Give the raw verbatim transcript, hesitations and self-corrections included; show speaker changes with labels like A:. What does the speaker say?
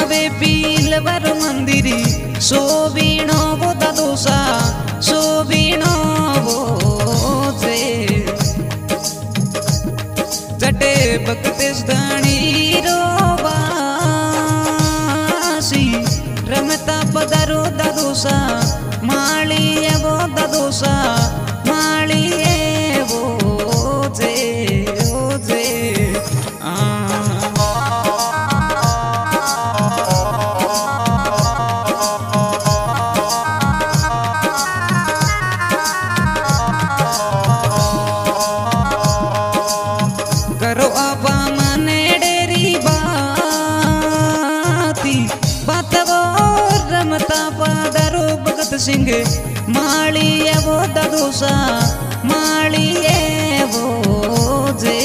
A: वे पीलवर मंदिरी सोबीणो वो दादोसा सोबीणो वो जे जटे बकतेस दाणी रोबासी रमता पदारो दादोसा माली वो दादोसा माली वो जे ओ जे आ करो आपा मने डेरी बाती बात वो रमता पदारो भगत सिंह माली वो दादोसा माली वो जे